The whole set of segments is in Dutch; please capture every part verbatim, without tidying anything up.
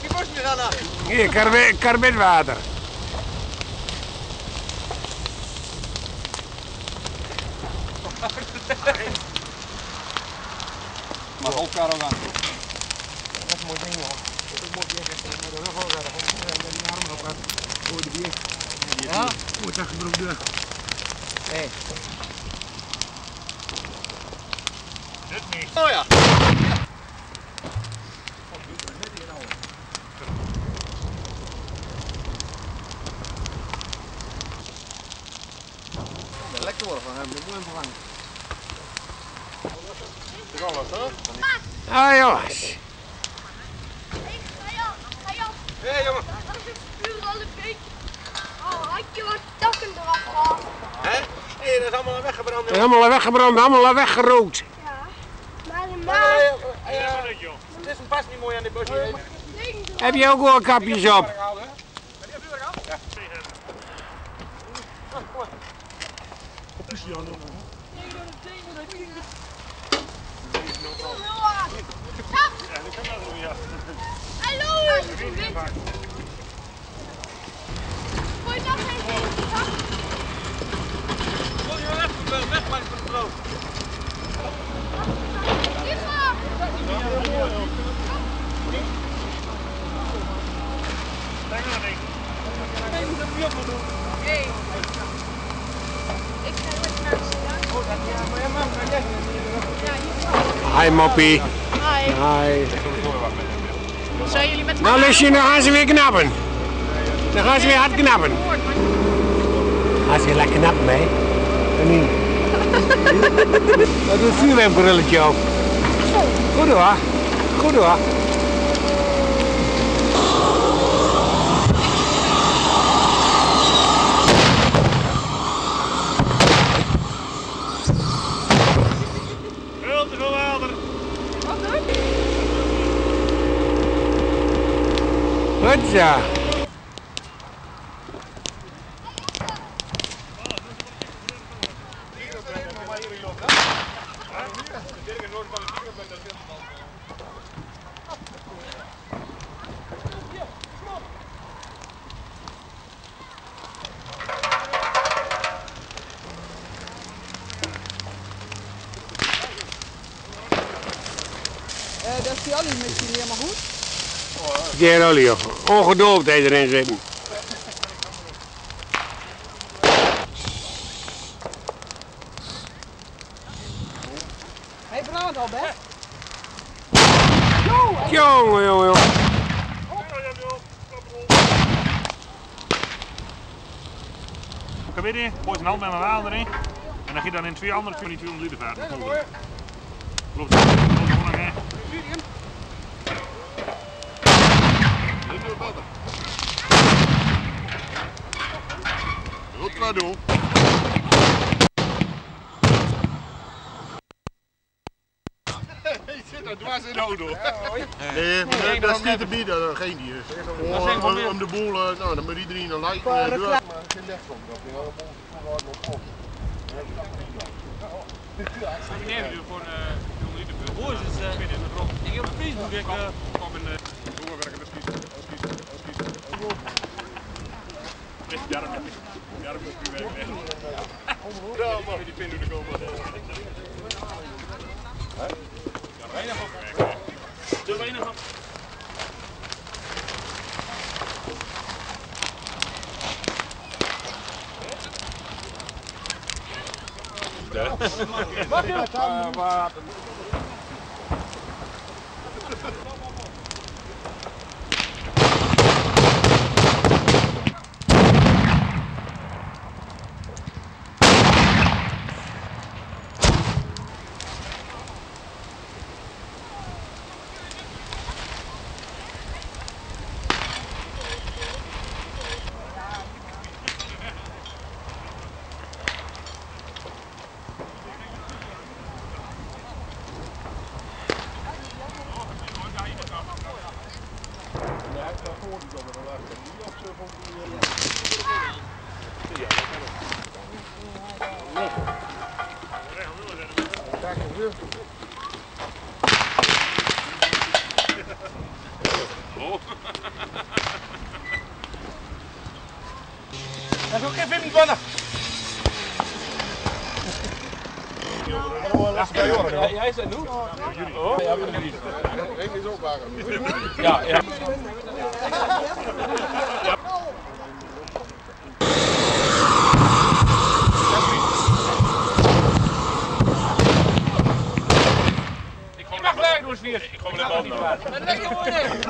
die bos weer aan. Hier, karbid, karbidwater. Maar elkaar ook aan. Dat is een mooi ding, hoor. Dat moet je echt maar dan nog wel verder. Dat die armen op had. Voor de bier. Ja? Moet dat gebroek doen. Nee. Dit niet. Oh ja. Lekker worden van hem, ik moet hem vervangen. Dat is alles, hè? Ah jongens. Hé hey, jongen. Dat is een puur al een beetje. Oh, had je wat takken eraf gehad? Hé? Hé, dat is allemaal weggebrand. En allemaal weggebrand, allemaal weggerookt. Ja. Maar in Maar, maart. eh, eh, het is een pas niet mooi aan dit bosje. Heb je ook wel kapjes op? Hallo! Gooi nog even in de zak. Wil je wel even wegmaken van het brood? Hey. Ik ga met mensen. Hi Moppie. Hi. Hi. Zijn jullie met Nou Lusje, dan gaan ze weer knappen. Dan gaan ze weer hard knappen. Gaan ze weer lekker knappen mee? En niet? Dat doet een vuurwerkbrilletje op. Goed hoor. Goed hoor. Veel te veel water. Goed zo. Uh, dat is die olie misschien niet helemaal goed. Geen olie, joh. Ongedoopt hij erin zitten. Hij brandt al, Bert. Jongen, jongen, jongen. Kom weer in, gooi zijn hand met mijn water erin. En dan ga je dan in twee andere kun je tweehonderd liter vaten. Klopt. Goed maar doen. Je zit er dwars in de auto. Nee, nee, dat is niet te bieden, geen dier. Om, om, om de boel, uh, nou, dan moet iedereen een like uh, doen. Maar geen les komt erop, die hele boel wordt nog op. Nee, we doen gewoon tweehonderd liter vaten. Hoe is het? Ik in de grond. Ik heb op Facebook ik kom in de doorwerken met skies. Ja, dat moet ik. Ja, dat moet ik nu werken. Ja, mag je die pin doen te komen. Ja, weinig op. Te weinig op. Wacht even. Water. Oh. Ja, jij is het nu? Oh, ja, maar niet. Eén is ook wagen. Ja, ja. Je mag blijven doen, Svier. Ik kom er niet bij. Lekker hoor,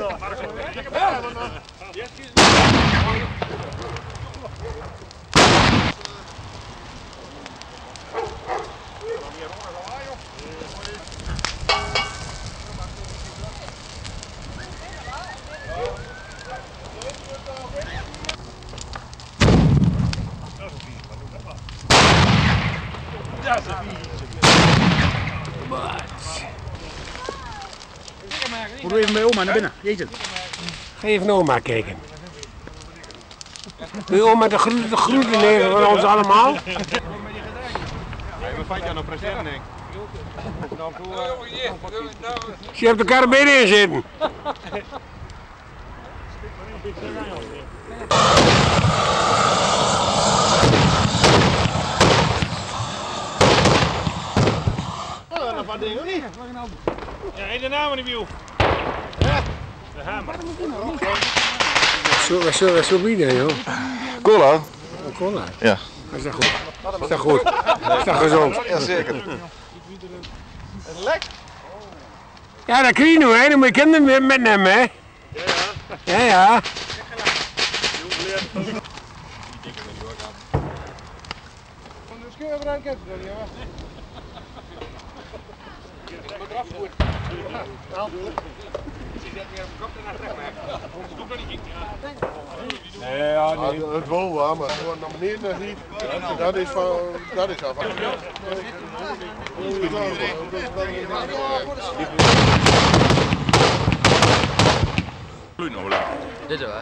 Moet we even bij oma naar binnen, jeetje. Ga even naar oma kijken. Wil je oma de groeten, de groeten nemen van ons allemaal? We vat je aan een presenting. Je hebt de karabijn in zitten. Ja, en de naam van die wiel. De hamer. Zo, wat zo, wat zo bieden, joh. Cola? Oh, cola. Ja. Is dat goed? Is dat goed? Is dat gezond? Jazeker. Lekker. Ja, dat kun je nu, hè. Dan moet je kinderen weer metnemen, hè. Ja, ja. Nee, ja, nee. Ja, het wel wel, maar gewoon naar beneden niet. Dat is van, dat is afhankelijk. Dit is waar.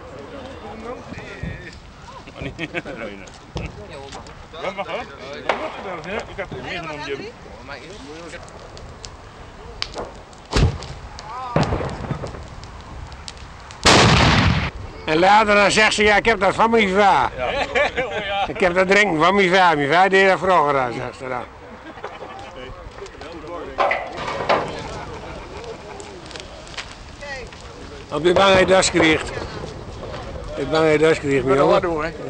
Wat mag dat? Ik heb het meegenomen, Jim. En later dan zegt ze, ja, ik heb dat van mijn vader. Ja. Ik heb dat drinken van mijn vader. Mijn vader deed dat vroeger aan, zegt ze dan. Op de bank hij das kreeg. De bank hij das kreeg, mijn jongen. doen, hè?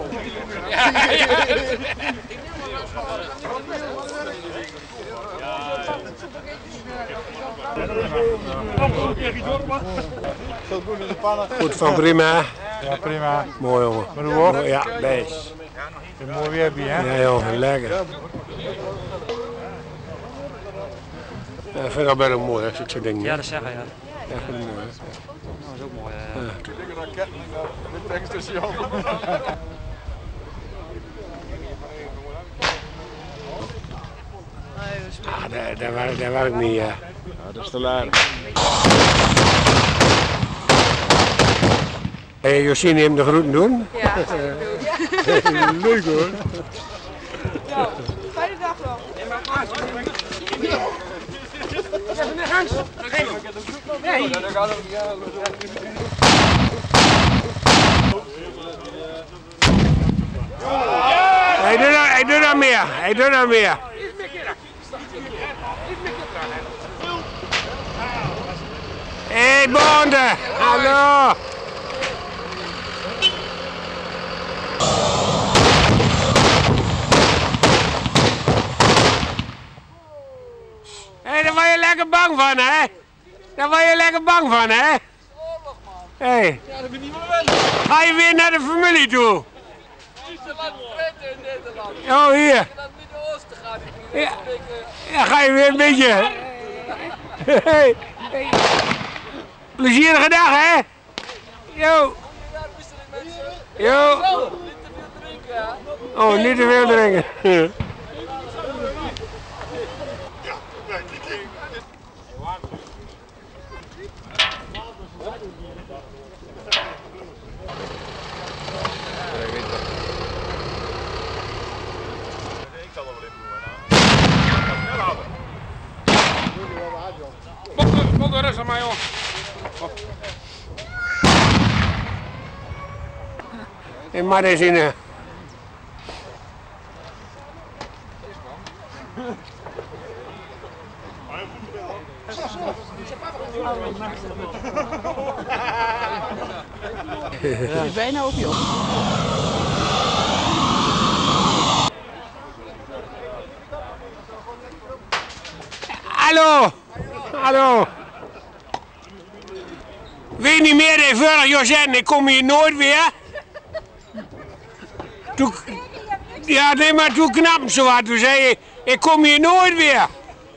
Goed van prima. Ja, prima. Mooi jongen. Maar hoe hoor? Ja, best. Een mooi weerbie, hè? Ja jongen, lekker. Ja, ik vind dat wel mooi, als ik zo denk. Ja, dat zeggen, ja. Ja, vind ik mooi. Hè? Dat is ook mooi. Ja. Ah, daar, daar, waar, daar waar ik niet, ja. Ja, dat is te laat. Hey, Josine, hem de groeten doen? Ja, Leuk hoor. ja. Fijne dag nog. Hij doet dat, hij doet dat meer, hij doet dat meer. Hé, hey, Bonde, hallo. Hé, hey, daar word je lekker bang van, hè? Daar word je lekker bang van, hè? Hé. Hey. Ja, dat ben ik niet meer wennen. Ga je weer naar de familie toe? Niet te lang vreten in Nederland. Oh, hier. Naar het Midden-Oosten gaan. Ik Ja. Ja, ga je weer een beetje. Hey. Hey. Plezierige dag, hè? Yo. Yo. Niet te veel drinken, hè? Oh, niet te veel drinken. Kom er rustig maar, joh. Hé, maar deze in. uh, Het is bijna op je op. Hallo! Hallo! Weet niet meer dan vorig jaar zijn, ik kom hier nooit weer. Toen, ja, nee, maar toen knapte ze wat. Toen zei je, ik kom hier nooit weer.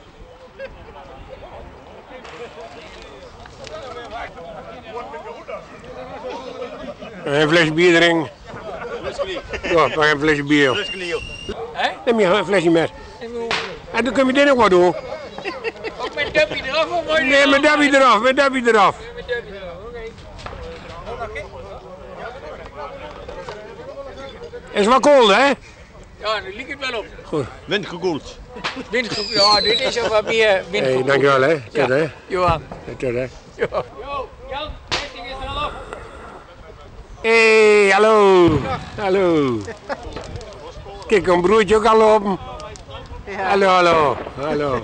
Een flesje bier drinken. Ja, nog een flesje bier. Neem je een flesje met. En dan kun je dit ook wat doen. Ook met dubbie eraf of mooi? Nee, met dubbie eraf, met dubbie eraf. Met dubbie eraf, oké. Is wel koud, hè? Ja, nu liep het wel op. Goed. Windgekoeld. Windgroep, ja, dit is ook wat meer windgroep. Hey, dankjewel, hè. Tot, Ja. hè. Johan. Tot, hè. Jo, Jan, deze ding is er al op. Hey, hallo. Hallo. Kijk, een broertje ook al lopen. Hallo, hallo. Hallo.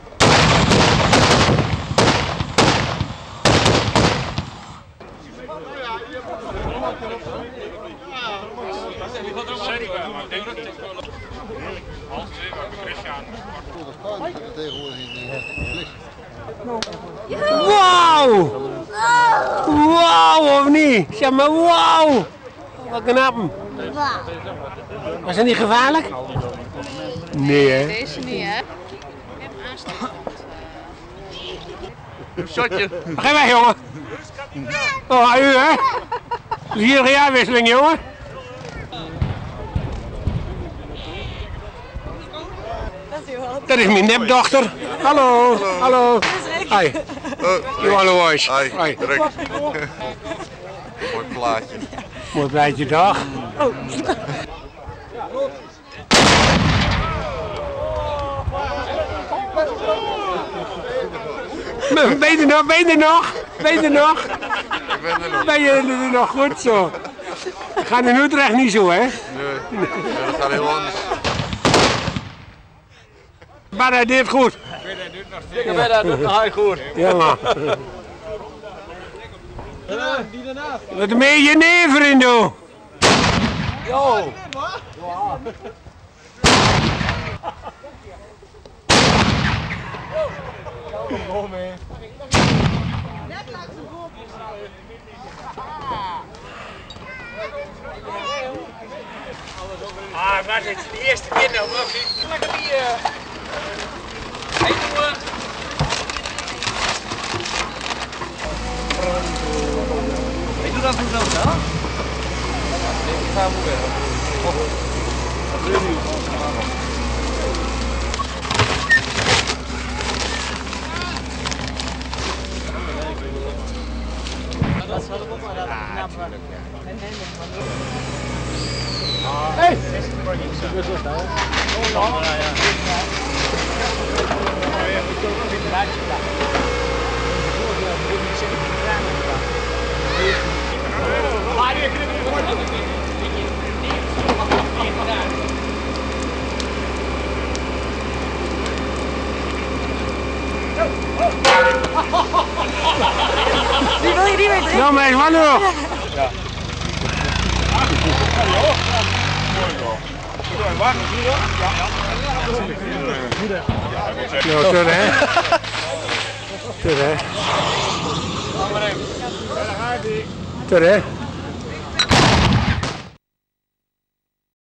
Wauw! Wauw, of niet? Zeg maar, wauw! Wat knap. Was dat niet gevaarlijk? Nee, hè? Deze niet, hè? Shotje. Ga weg, jongen. Oh, u, hè? Dus hier een jaarwisseling, jongen. Dat is mijn nepdochter. Hallo, hallo. Hi. You want a voice? Hi, Hi. direct. Mooi plaatje. Mooi plaatje, toch? Ben je er nog? Ben je er nog? Ben je er nog? Ik ben er nog. Ben je er nog goed zo? Gaat in Utrecht niet zo, hè? Nee, nee, dat gaat heel anders. Maar hij deed goed. Ik ben dat doet nog goed. Ja, man. Wat meen je never in, doe? Yo. Ah, was het de eerste keer nou, of niet? Lekker bier. Hey, jongen. Ik doe dat goed wel, hè? Ik ga moe weg. Wat wil je nu? Hey! Die wil je niet meer drinken? Nou, meis, wat nu? Nou, tot hè? Tot hè? Tot hè?